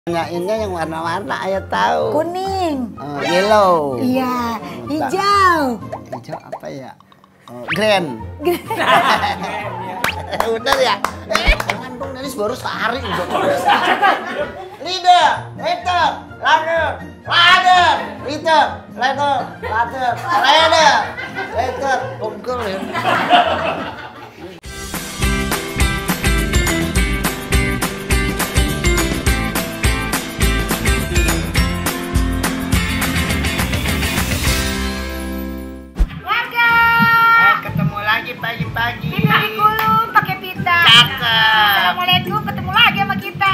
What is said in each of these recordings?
Tanyainnya yang warna-warna, ayah tahu. Kuning. Yellow. Iya, hijau. Hijau apa ya? Green. Udah ya? Jangan dong, Nelis baru sehari udah. Leader, leader, ladder, ladder, leader, ladder, ladder, ladder, leader, pukul ya. Pagi-pagi. Kita dikulum pakai pita. Cakep. Assalamualaikum, ketemu lagi sama kita.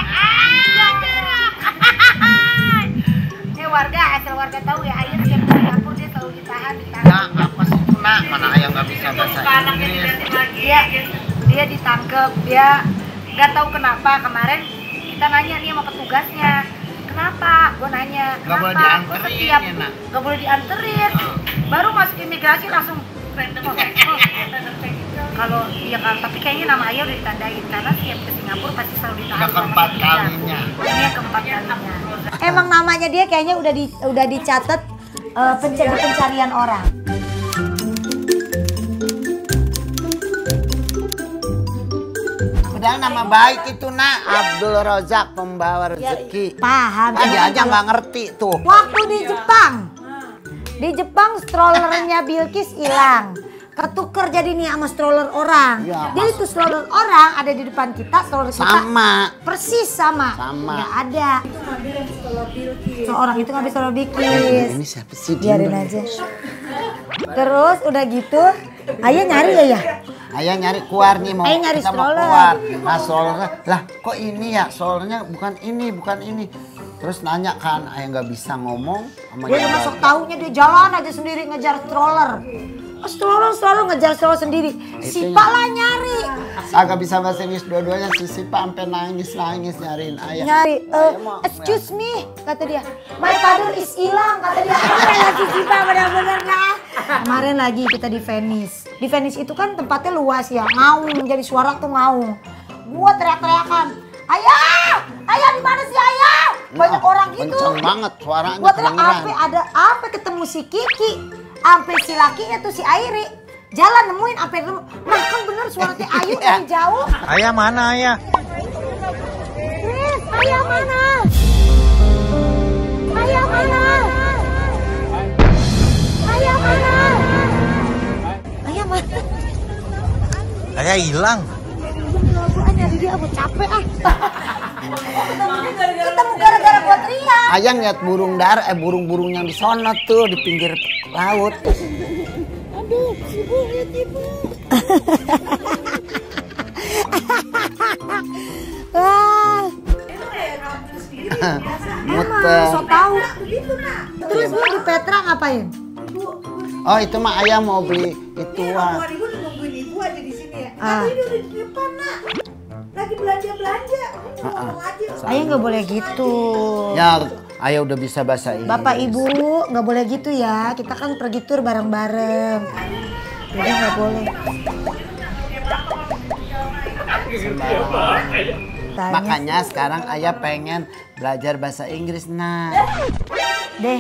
Warga, asal warga tahu ya, ayah setiap kali dapur dia selalu ditahan. Ya, apa sih itu nak? Mana ayah nggak bisa bahasa Inggris. Dia ditangkep, dia nggak tahu kenapa. Kemarin kita nanya nih sama petugasnya, kenapa? Gue nanya, Nggak boleh dianterin ya, nak? Nggak boleh dianterin. Baru masuk imigrasi langsung kalau iya kan, tapi kayaknya nama ayah udah ditandain karena setiap ke Singapura pasti selalu ditahan. Udah keempat kalinya. Ini yang keempat kalinya. Emang namanya dia kayaknya udah dicatat pencarian orang. Padahal nama baik itu nak, Abdul Rozak, pembawa rezeki. Paham. Dia aja nggak ngerti tuh. Waktu di Jepang strollernya Bilkis hilang, ketuker jadi nih sama stroller orang. Ya, jadi tuh stroller orang ada di depan kita, stroller kita sama, persis sama. Nggak ada. Itu ngambil yang stroller Bilkis. Seorang itu ngambil stroller Bilkis. Ini siapa sih? Biarin aja. Terus udah gitu, ayah nyari ya? Ayah nyari keluar nih, mau nyari kita mau stroller. keluar. Nah strollernya, lah kok ini ya, strollernya bukan ini. Terus nanya kan, ayah nggak bisa ngomong sama Dia masuk taunya dia jalan aja sendiri ngejar stroller. Stroller ngejar stroller sendiri. Si Pak lah nyari. Agak bisa bahasa Inggris dua-duanya, si Pak sampai nangis nyariin ayah. Nyari, excuse me, kata dia. My father is hilang, kata dia. Lagi si Pak benar-benar nah. Kemarin lagi kita di Venice. Di Venice itu kan tempatnya luas ya, ngaung, jadi suara tuh ngaung. Gua teriak-teriakan, ayah di mana sih ayah? Banyak orang gitu. Kenceng banget suaranya. Gua teriak apa ketemu si Kiki, sampai si lakinya tuh si Airi. Jalan nemuin sampai nemu. Nah kan bener suaranya Ayu dari jauh. Ayah mana ayah? Chris, ayah mana? Ayah mana? Ayah mana? Ayah mana? Ayah hilang. Gua nyari dia, aku capek ah. Ketemu gara-gara gua teriak. Ayah ngeliat burung-burung yang di sono tuh di pinggir laut. Aduh, ibu lihat ibu. Muter. So tahu. Terus lu di Petra ngapain? Oh itu mah ayah mau beli itu ah. Ibu udah nungguin ibu aja di sini ya. Tapi ini udah di depan nak. Lagi belanja. Ngomong aja. Ayah nggak boleh gitu. Ya ayah udah bisa bahasa Inggris. Bapak ibu nggak boleh gitu ya. Kita kan pergi tur bareng-bareng. Jadi nggak boleh. Makanya sekarang ayah pengen belajar bahasa Inggris nah. Deh.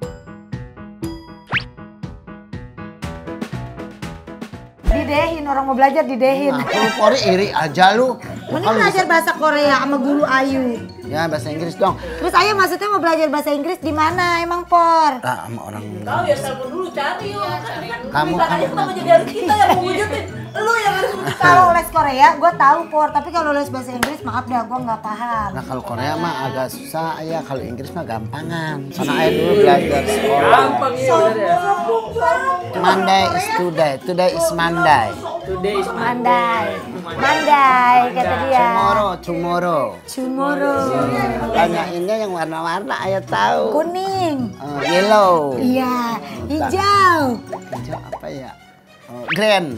Didehin, orang mau belajar didehin. Nah, lu Kori iri aja lu. Mending belajar bahasa Korea sama guru Ayu. Ya bahasa Inggris dong. Terus ayah maksudnya mau belajar bahasa Inggris di mana emang Por? Nah, sama orang. Tahu ya telepon dulu cari yuk. Kamu Kenapa jadi harus kita yang mewujudin? Lu yang harus Kalau les Korea gue tahu Por, tapi kalau les bahasa Inggris maaf dah gue nggak paham. Nah kalau Korea mah agak susah ayah, kalau Inggris mah gampangan. Soalnya ayah dulu belajar sekolah. gampang ya udah ya. Monday is today, today is Monday. Today is Mandai kata dia. Tomorrow. Tanyainnya yang warna-warna ayah tahu. Kuning. Yellow. Iya, hijau. Hijau apa ya? Green.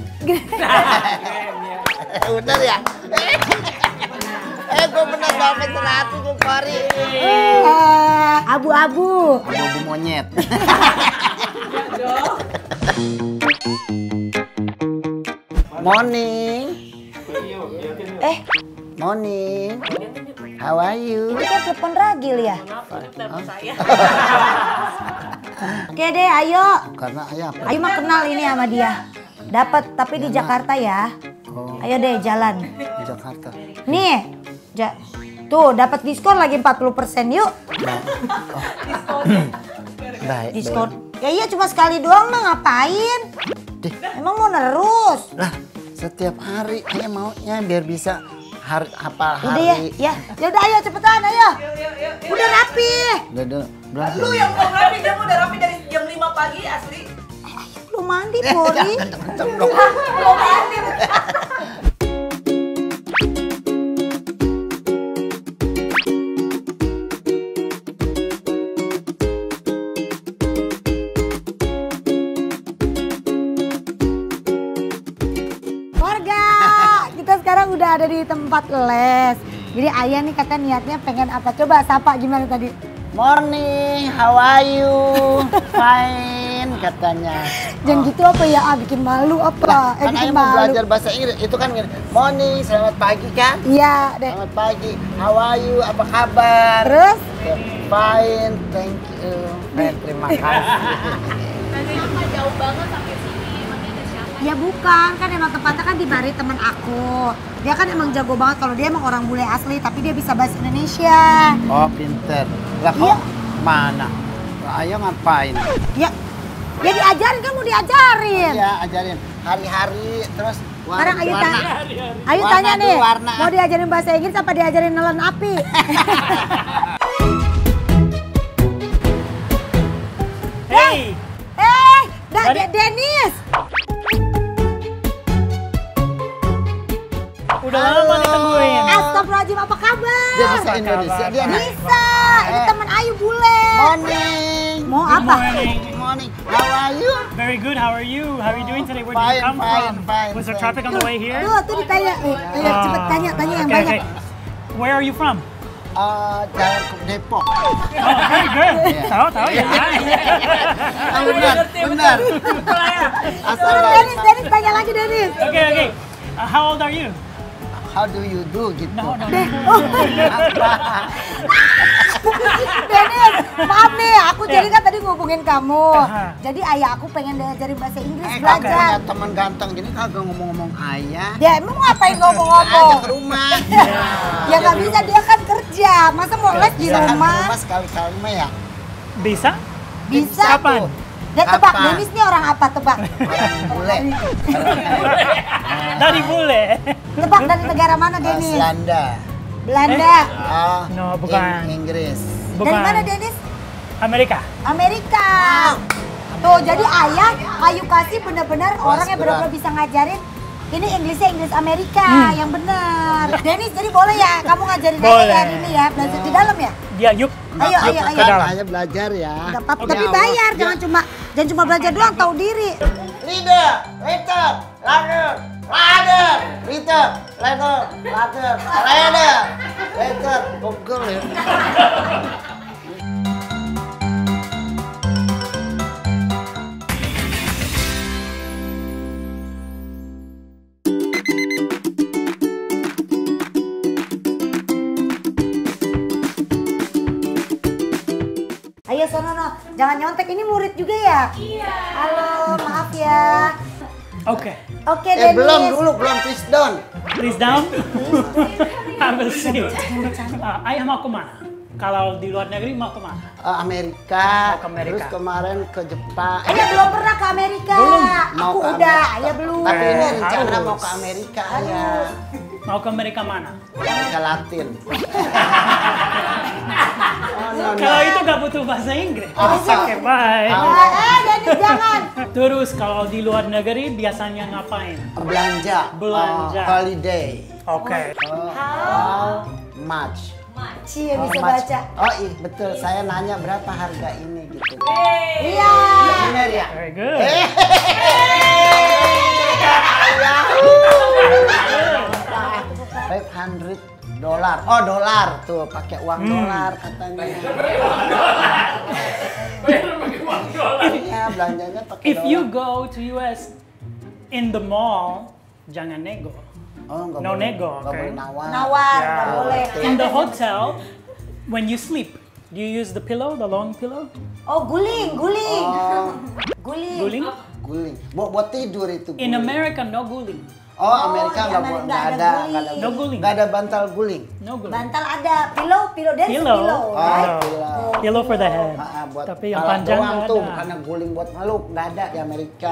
Udah ya? Gue bener dapat terhati gue Kori. Abu-abu. Abu-abu monyet. Morning. Morning. How are you? Itu kan telepon ragil ya? Telepon saya. Oke deh, ayo. Karena ayah apa? Ayo mah kenal ini sama dia. Dapat tapi di Jakarta ya. Oh, Ayo deh jalan. di Jakarta. Nih. Tuh dapat diskon lagi 40% yuk. Baik. Diskon. Ya iya cuma sekali doang mah ngapain? Emang mau nerus? Lah, setiap hari ayah maunya biar bisa hafal Udah ya, hari. ya. Ya udah ayo cepetan ayo. Udah rapi. Udah. Lu yang belum rapi, dia udah rapi dari jam 5 pagi asli. Belum mandi, Pori. Kenceng dong. Belum mandi. Warga, kita sekarang udah ada di tempat les. Jadi ayah nih kata niatnya pengen apa? Coba sapa gimana tadi? Morning, how are you? Fine katanya. Jangan gitu apa ya? bikin malu apa? Kan ayah Bikin mau malu. belajar bahasa Inggris, itu kan gini, morning, selamat pagi kan? Iya, deh. Selamat pagi, how are you? Apa kabar? Terus? Fine, thank you. Terima kasih. Jauh banget sampai sini, emangnya ada siapa? Ya bukan, kan emang tempatnya kan di Bari temen aku. Dia kan emang jago banget kalau dia emang orang bule asli, tapi dia bisa bahasa Indonesia. Oh, pinter. Lah kok Iya. mana? Ayah ngapain? Ya diajarin kan mau diajarin. Iya, ajarin hari-hari terus Sekarang Ayu warna. Ayu Warna tanya dulu, nih, warna. mau diajarin bahasa Inggris apa diajarin nelen api? Hey, Dennis. udah lama ditungguin. Astagfirullahaladzim, apa kabar? Dia bisa Indonesia, dia anak. Bisa, ini temen Ayu bule. Morning. Mau Good apa? morning. Morning. How are you? Very good. How are you? How are you doing today? Where did Fine, you come fine, from? fine, Was there fine. traffic on the way here? Tuh ditanya. Ayo cepet tanya yang Okay, banyak. okay. Where are you from? Jalan ke Depok. Oh, very good. Tahu ya. Benar. Asal Dennis tanya lagi Dennis. Okay. How old are you? how do you do gitu. No. Dennis, maaf nih, aku jadi kan tadi ngubungin kamu. Aha. Jadi ayah aku pengen diajarin bahasa Inggris Kagak belajar. punya teman ganteng gini kagak ngomong-ngomong ayah. Dia emang ngapain Ajak ngomong-ngomong? ke rumah. Ya nggak bisa, dia kan kerja. Masa mau les di Bisa kan ke rumah? rumah sekali-kali mah ya. Bisa? Bisa. Kapan? Dan tebak, Kapan? Dennis nih orang apa tebak? Orang bule. Dari bule. Tebak dari negara mana Dennis? Belanda. Belanda. Ah, No, bukan. Inggris. Bukan. Dari mana Dennis? Amerika. Amerika. Tuh, jadi ayah Ayu kasih benar-benar orang yang benar-benar bisa ngajarin. Ini Inggrisnya Inggris Amerika yang benar. Dennis, jadi boleh ya kamu ngajarin Boleh. ayah hari ini ya, belajar di dalam ya? Ya, yuk. Ayo. Ke dalam. Ayah belajar ya. Nggak apa-apa, Ya tapi Allah. bayar, jangan cuma belajar doang, tahu diri. Leader, waiter, runner, ladder, waiter, ladder, ladder, ladder, waiter, pukul ya. Ayo Sonono, jangan nyontek, ini murid juga ya? Iya. Halo, maaf ya. Oke. Oke Dennis. Belum, please don't. Please down. Have a seat. Ayah mau kemana? Kalau di luar negeri mau kemana? Amerika, Mau ke Amerika. terus kemarin ke Jepang. Ayah belum pernah ke Amerika. Belum. Aku ke udah, Amerika. ayah belum. Tapi ini rencana Harus. mau ke Amerika ya. Mau ke Amerika mana? Amerika Latin. Kalau itu gak butuh bahasa Inggris. Oh, Oke, bye. Dennis jangan. Terus kalau di luar negeri biasanya ngapain? Belanja. Belanja. Holiday. Oke. How much? Cie How bisa much? baca. Oh iya betul, saya nanya berapa harga ini gitu. Iya. Bener ya? Very good. $500. Oh dolar tuh, pakai uang dolar katanya. Iya belanjanya pakai If dolar. you go to US in the mall, jangan nego. Oh, nggak No boleh. nego, Nggak okay. boleh nawar. Nawar, Yeah. nggak boleh. In the hotel, when you sleep, do you use the pillow, the long pillow? Oh, guling. Oh, Guling. Guling? guling. Buat tidur itu. In guling. America, no guling. Oh, Amerika di nggak Amerika nggak nggak ada, ada nggak ada, guling. No guling. nggak ada bantal guling. No guling. Bantal ada, pillow dari Pillow. pillow, Oh, right? pillow. Pillow for the head. Buat Tapi yang kepala panjang doang nggak tuh, ada. karena guling buat makhluk nggak ada di Amerika.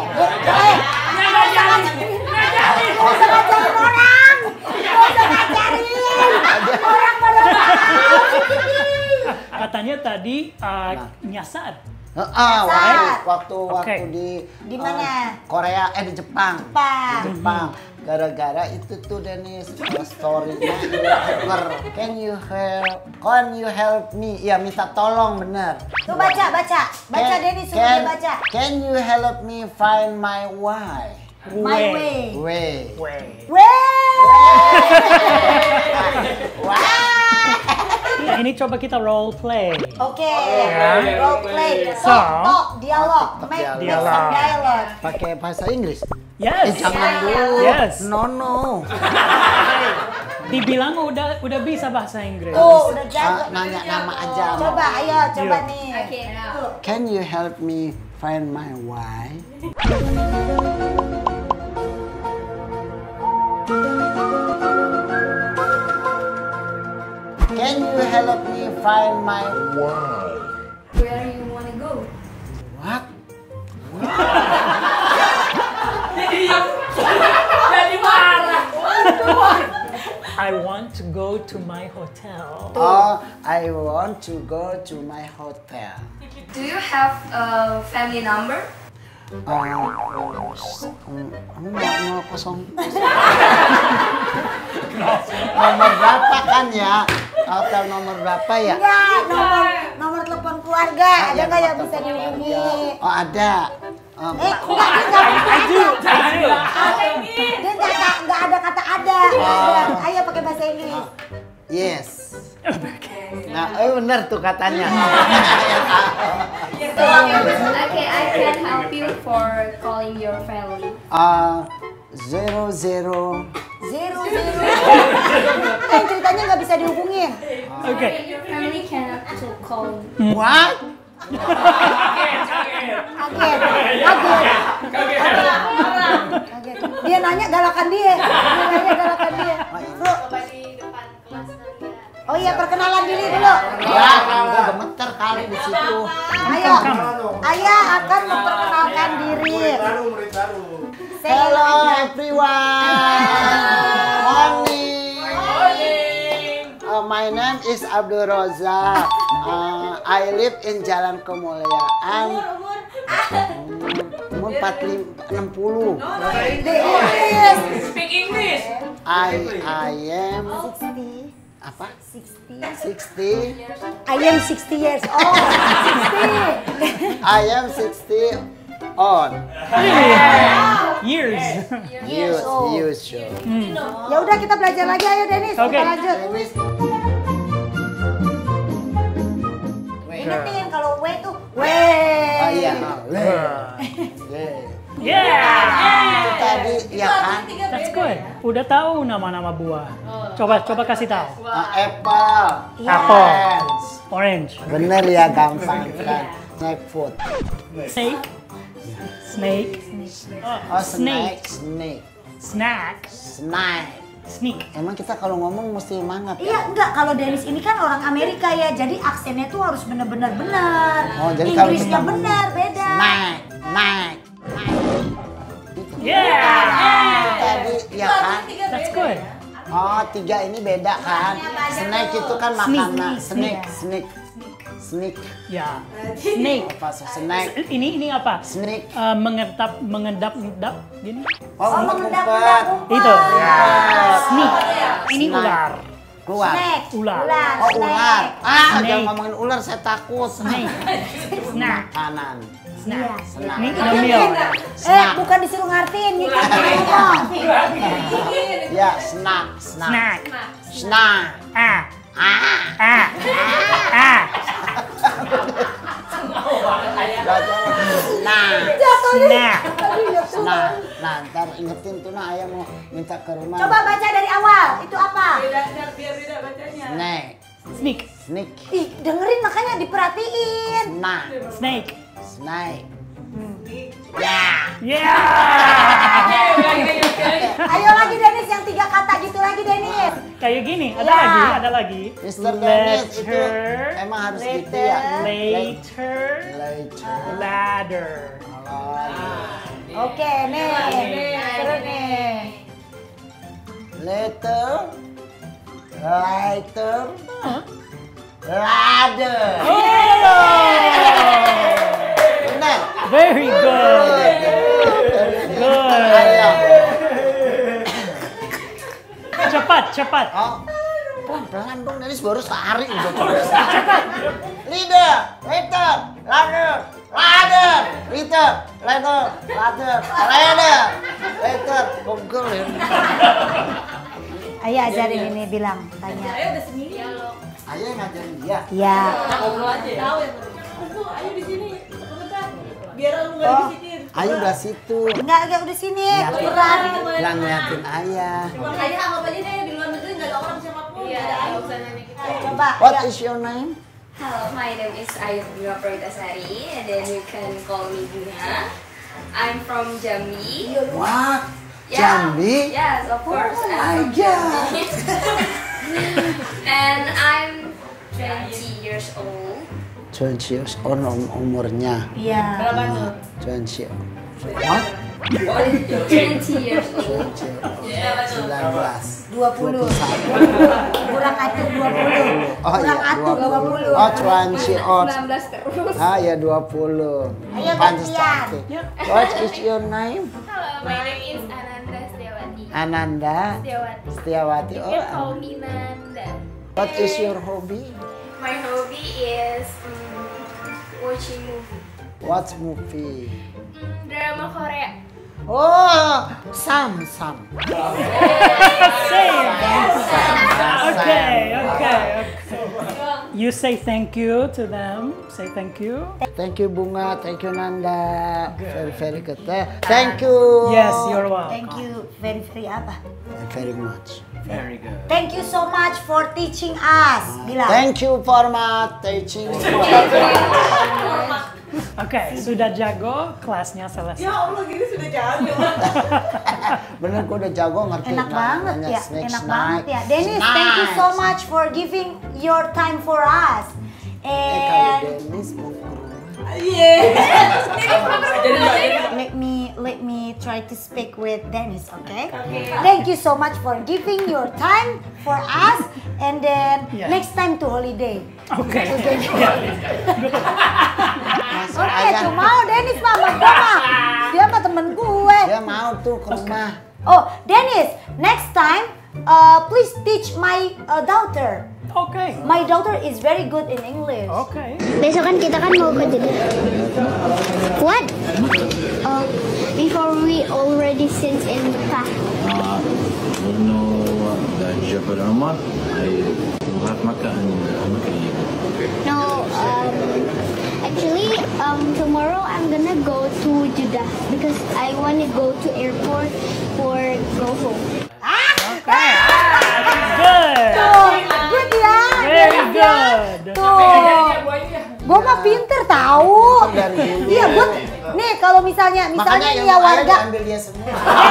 Nggak usah ngajarin orang. Nggak usah ngajarin. Orang pada tahu. Katanya tadi nyasar. Waktu Oke. Di mana? Korea, di Jepang. Jepang. Di Jepang. Gara-gara itu tuh Dennis, story-nya tuker. Can you help me? Ya minta tolong bener. Tuh baca. Baca Denny, suruh dia baca. Can you help me find my way? My way. Way. Nah, ini coba kita role play. Oke, Ya. role play. So, Dialog. Make dialog. some dialogue. Pakai bahasa Inggris? Yes. Jangan dulu. Yes. No. Dibilang udah bisa bahasa Inggris. Tuh, udah jago. Nanya nama aja. Coba, ayo, coba Yuk. nih. Okay, now. Tuh. Can you help me find my way? Can you help me find my way? Where you wanna go? What? I want to go to my hotel. Oh, I want to go to my hotel. Do you have a family number? Nomor berapa kan ya? Hotel nomor berapa ya? Enggak, nomor telepon keluarga. Ada Ya, nggak yang nomor bisa telepon dihubungi? keluarga. Oh ada. Enggak, dia nggak ada kata ada. Ayo pakai bahasa Inggris. Yes. Nah, bener tuh katanya. Okay, I can help you for calling your family. 00. Yang ceritanya nggak bisa dihubungin. Oke. Your family cannot to call. What? Kaget. Dia nanya galakan dia. Bro. Oh iya, perkenalan diri dulu. Ya, gue gemeter kali di situ. Ayo, Ayah akan memperkenalkan diri. Hello everyone. Morning. My name is Abdul Rozak. I live in Jalan Kemuliaan. Umur 60. Speak English. I am 60. apa? 60. 60. I am 60 years old. 60. I am 60 on. Years. You show. Ya udah kita belajar lagi, ayo Dennis. Oke. Kita lanjut. Dennis. Ingetin kalau W tuh W. Iya. Yeah. Tadi ya kan? That's good. Udah tahu nama-nama buah. Coba kasih tahu. Apple. Apple. Orange. Orange. Bener ya, gampang kan? Snack food. Snake. Snake. Oh, snake. Snake. Snack. Snack. Sneak. Emang kita kalau ngomong mesti mangap ya? Iya enggak, kalau Dennis ini kan orang Amerika ya, jadi aksennya tuh harus bener-bener bener. Oh, jadi kalau Inggrisnya kita bener, beda. Snack. Snack. Yeah. Tadi ya kan? That's good. Oh, 3 ini beda kan? Snack itu kan makanan. Snack. Ya. Snake. Apa snack? Ini apa? Snack. Mengendap gini. Oh, mengendap-endap ngumpet. ngumpet. Itu. Snake. Ini Snack. ular. Keluar. Snack. Ular. Oh, ular. snack. Jangan ngomongin ular, saya takut. Snake. Snack. Makanan. Snack. Snack. Ini the meal. Bukan disuruh ngertiin, ngikut ngomong. Ya, snack. Snack. Snack. Ah. Ah. Ah. Nah, Snack. nah, Nah, ntar ingetin tuh ayah mau minta ke rumah. Coba baca dari awal. Itu apa? Biar beda bacanya. Snake. Snake. Ih, dengerin makanya diperhatiin. Snake. Snake. Yeah. Ayo lagi Dennis yang 3 kata gitu lagi Dennis. Kayak gini. Ya. Ada lagi. Mr. Dennis itu Letter. emang harus gitu ya. Later. Ladder. Oke, nih. Seru nih. Later. Ladder. Benar. Very good. Good. Ayo. Cepat. Oh, pelan-pelan dong, Dennis baru sehari udah cepat. Leader, later, ladder, pegel ya. Ayo ajarin ini bilang, tanya. Ayo udah sendiri. Ayah yang ngajarin dia. Iya. Ngobrol aja. Tahu ya. Ayo di sini. Cepetan. Biar lu enggak dibisikin. Ayo udah situ. Enggak udah sini. Iya. Tukeran. Yang ngeliatin ayah. Makanya anggap aja deh di luar negeri enggak ada orang siapapun. Iya, Nggak ada nggak ayu. usah nanya kita. Coba. What ayo. is your name? Hello, my name is Ayu Bunga Pritasari, and then you can call me Bunga. I'm from Jambi. Wah, Yeah. Jambi. Yes, of course. Oh I'm my from God. Jambi. And I'm 20 years old. 20 years old umurnya. Iya. Berapa tuh? 20. What? 20 years old. 19. 20. Kurang atuh 20. Oh iya, Kurang atuh 20. Oh, 20 old. 19 terus. Ah ya 20. Ayo, Pantes gantian. cantik. What is your name? Hello, my name is Ananda Setiawati. Ananda Setiawati. Setiawati. You Oh, can call me Nanda. what is your hobby? My hobby is watching movie. What movie? Drama Korea. Oh, Sam. Same. Okay. You say thank you to them. Say thank you. Thank you Bunga, thank you Nanda. Very good. Thank you. Yes, you're welcome. Thank you very apa? Very much. Very good. Thank you so much for teaching us. Bilang. Thank you for my teaching. Oke, sudah jago, kelasnya selesai. Ya Allah, gini sudah jago. Bener, gue udah jago ngerti. Enak banget namanya ya, snake, enak snake. banget ya. Dennis, thank you so much for giving your time for us. Kalau And Dennis mau ke rumah. Iya. let me try to speak with Dennis, okay? Thank you so much for giving your time for us, and then Yeah. next time to holiday. Oke. Masuk Oke, aja. tuh mau Dennis mah, dia mah temen gue. Dia mau tuh ke rumah. Oh, Dennis, next time, please teach my daughter. Oke. My daughter is very good in English. Oke. Besok kan kita kan mau ke Jeddah. What? Before we already since in Mecca. You know that Jabal Umar, I have Makkah and Makkah. No, actually, tomorrow I'm gonna go to Jeddah because I wanna go to airport for go home. Good. Good ya. Very good. Tuh. Gue mah pinter tahu. Dari dulu. Iya, gue. Nih kalau misalnya Makanya nih yang ya mau air warga. diambil dia semua.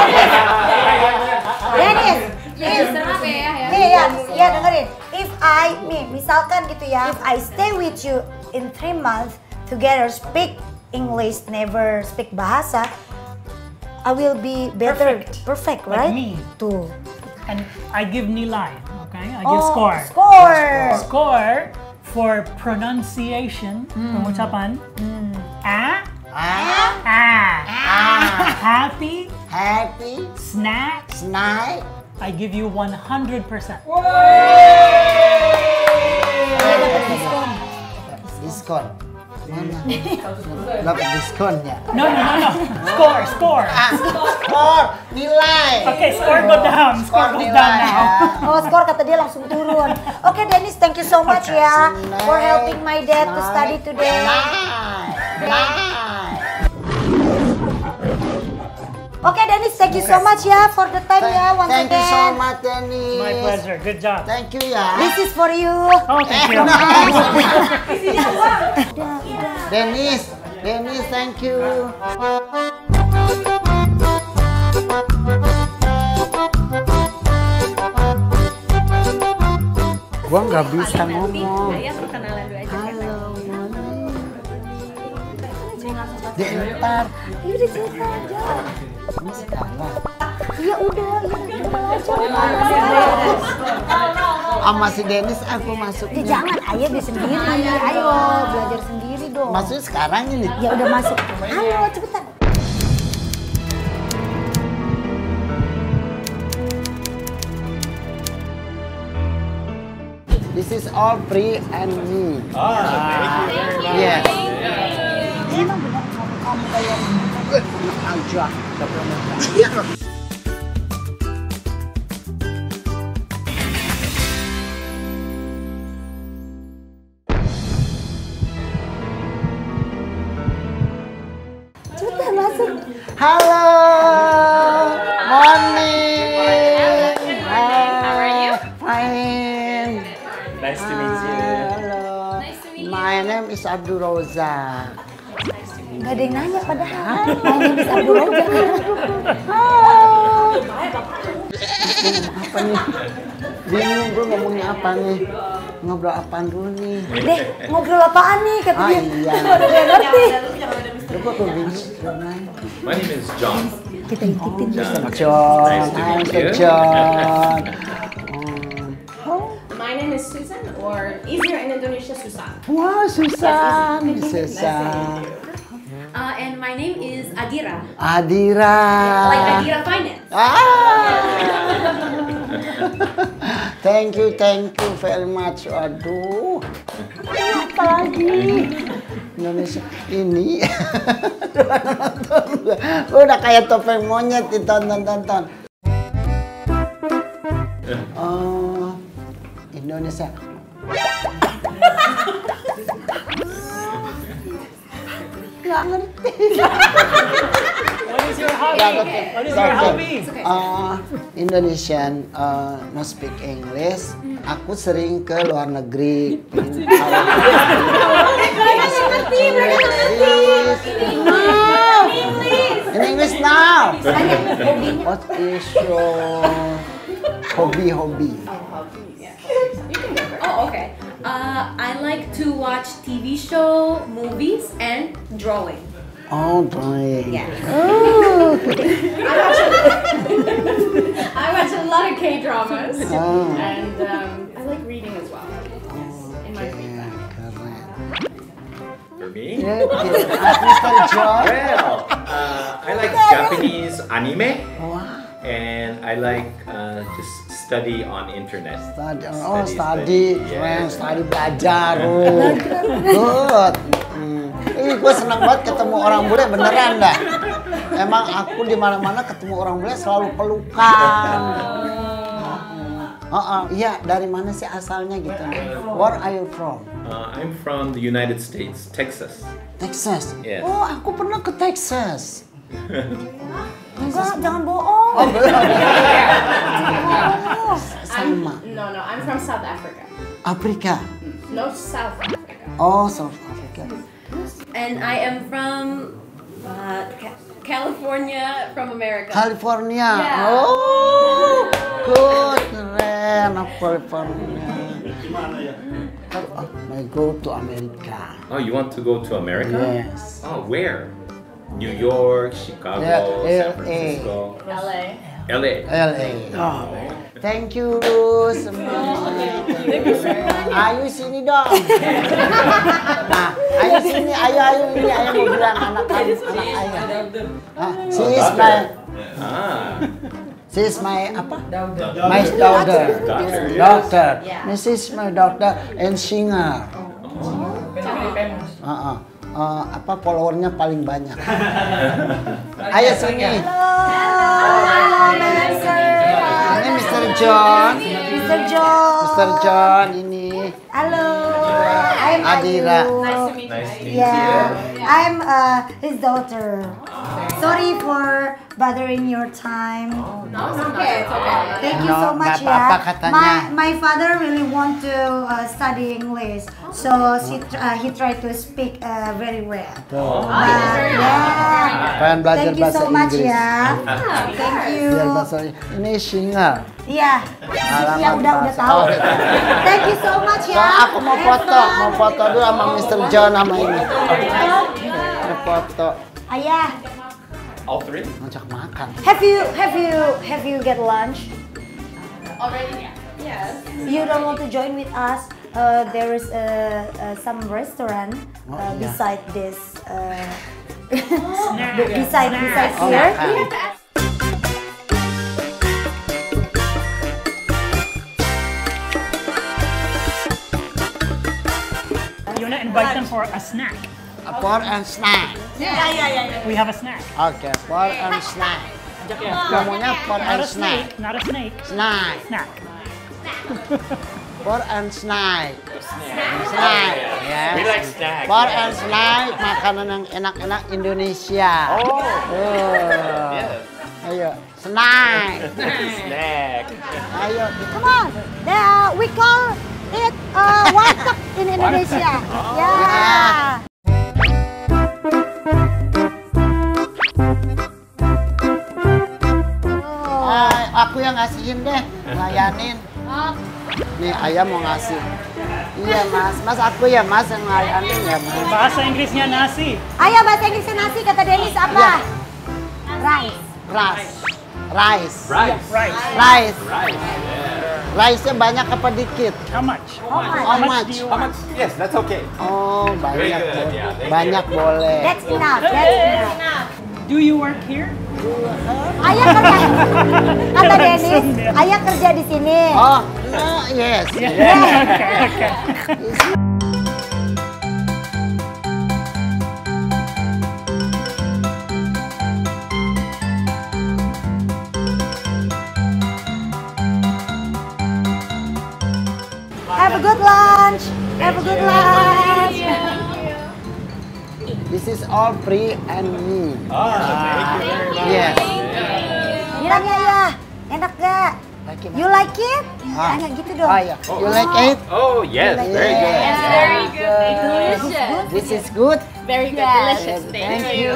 Dennis. Serap ya. Nih ya dengerin. Misalkan gitu ya. If I stay with you in 3 months together, speak English, never speak bahasa, I will be better, perfect, Like right? me. Tuh. And I give nilai. Okay, I give score. Score. Score for pronunciation, pengucapan. A. Happy. Happy, Snack. snack. I give you 100%. Diskon. Mana? Dapat diskonnya. No. Score. Skor, nilai. Okay, score go down. Score goes down now. Oh, skor kata dia langsung turun. Oke, Dennis, thank you so much ya for helping my dad to study today. Oke, Dennis, thank you so much ya for the time ya once Thank you so again. much, Dennis. My pleasure. Good job. Thank you ya. This is for you. Oh, thank you. Dennis, thank you. Gua nggak bisa ngomong. Ya, perkenalan dulu aja. Halo, Ntar. Iya, cerita aja. Ini sekarang. Iya udah, aja. Sama si Dennis aku masuk. Jangan, ayo dia sendiri. Ayo belajar sendiri dong. Maksudnya sekarang ini. Ya udah masuk. Ayo cepetan. This is all Pri and me. Yes. Emang benar kamu kayak Aja. cepetan masuk. Halo. Morning. How are you? Fine. Nice to meet you. Hello. My name is Abdul Rozak. Gak ada yang nanya padahal. Nanya bisa Abdul Rozak. Apa nih? Bingung gue ngomongnya apa nih? Ngobrol apaan dulu nih? Deh, ngobrol apaan nih kata dia. Iya. Udah gak ngerti. Lupa gue bingung. My name is John. Kita ikutin. John. Nice to meet Uncle you. John. My name is Susan, or easier in Indonesia, Susan. Wah, Susan. Susan. And my name is Adira, Adira. like Adira Finance. Thank you very much. Aduh. Apa lagi? Indonesia ini. Udah kayak topeng monyet ditonton. Oh, Indonesia. Gak ngerti. What is your hobby? What is your hobby? Indonesian no speak English. Aku sering ke luar negeri. In English now. What is your hobby? Oh, okay. I like to watch TV show, movies, and drawing. Oh, drawing. Yeah. I watch a lot of K-dramas, Oh. and I like reading as well. Yes, in my free time. For me? Mr. John. Well, I like Japanese anime, Wah, and I like just study on internet. study, Yeah. study belajar. Oh, good. Gue senang banget ketemu orang bule beneran dah. Emang aku di mana-mana ketemu orang bule selalu pelukan. Iya, dari mana sih asalnya gitu? Where are you from? I'm from the United States, Texas. Texas. Yes. Oh, aku pernah ke Texas. Enggak, jangan bohong. Sama. No, I'm from South Africa. Afrika. No, South Africa. Oh, South Africa. And I am from California, from America. California. Yeah. Oh, good, keren. California. I go to America. Oh, you want to go to America? Yes. Oh, where? New York, Chicago, Yeah, San Francisco, LA. LA. LA. Oh, thank you semua. Ayo sini dong. Nah, ayo sini, ayo ini, ayo mau bilang anak ayah. She is my apa? My daughter. Daughter. This is my daughter and singer. Apa followernya paling banyak. Ayo sini. Ini Mr. John. Mr. John ini. Halo, I'm Adira. Ayu. Nice to meet you. Nice to meet Yeah, you. I'm his daughter. Sorry for bothering your time. No, it's okay. It's okay. Thank you so much nggak apa-apa ya. katanya. My father really want to study English, so he tried to speak very well. Pengen belajar Thank you bahasa so much Inggris. ya. Thank you. Biar bahasa ini single. Iya. Ya udah tahu. Thank you so much ya. So, aku mau foto dulu sama Mr. John sama ini. Mau foto. Ayah. All three? Ngajak makan. Have you get lunch? Already? Yes. You don't want to join with us? There is some restaurant beside this. Beside here. You wanna invite them for a snack? A pork and snack. Yeah. We have a snack. Oke, pork and snack. Ngomongnya pork Not and a snack. snake, not a snake. Snack. Snack. Pork and snack. Snack. Ya. We like snack. Pork and snack, makanan yang enak-enak Indonesia. Yes. Ayo, snack. Snack. Ayo, Come on. We call it warteg in Indonesia. Yeah. Aku yang ngasihin deh, ngelayanin. Nih ayam mau ngasih. Iya mas aku ya mas yang ngelayanin ya mas. Bahasa Inggrisnya nasi. Ayah bahasa Inggrisnya nasi kata Dennis apa? Rice. Rice. Rice-nya banyak apa dikit? How much? How much? do you How want? much? Yes, that's okay. Oh Very banyak, good, yeah, thank banyak boleh. That's enough. Do you work here? Ayah kerja. Kata Dennis, ayah kerja di sini. Oh, yes. Okay. Have a good lunch. Have a good lunch. This is all free and me. Oh, thank you very much. Yes. Bilang ya ayah, enak gak? Like it, You like it? Ah. Tanya gitu dong. Oh ya, you like it? Oh, yes, very good. Very good. Delicious. This is good. Very good. Delicious. Thank you.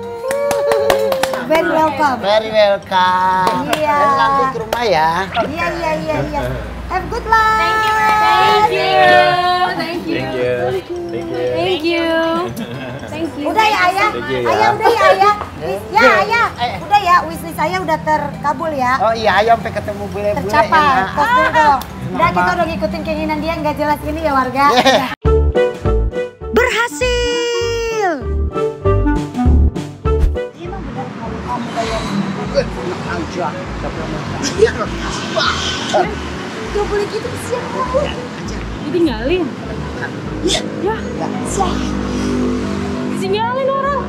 Very welcome. Very welcome. Iya. Nanti ke rumah ya. Iya. Have good lunch. Thank you. Thank you. Thank you. Thank you. Thank you. Udah ya ayah. Thank you, ya. Ayah udah ya ayah. Ya ayah. Udah ya wishlist saya udah terkabul ya. Oh iya, ayo sampai ketemu bule-bule Tercapai. ya. Tos dulu dong. Udah kita udah ngikutin keinginan dia nggak jelas ini ya warga. Berhasil. Emang benar kalau kamu kayak Aja. gak boleh gitu siapa? Ditinggalin. Ya. Ditinggalin orang.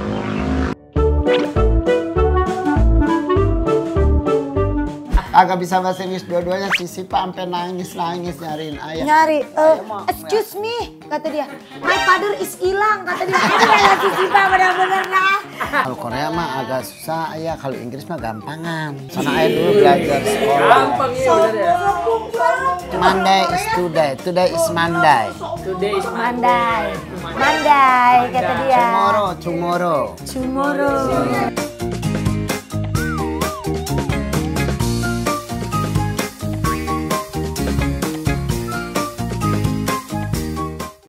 Agak bisa bahasa Inggris dua-duanya, si Sipa sampai nangis nyariin ayah. Nyari, excuse me, kata dia. My father is hilang, kata dia. Itu ya si Sipa benar-benar nah. Kalau Korea mah agak susah ayah, kalau Inggris mah gampangan. Karena ayah dulu belajar sekolah. Monday is today, today is Monday. Mandai, kata dia. Tomorrow. Tomorrow.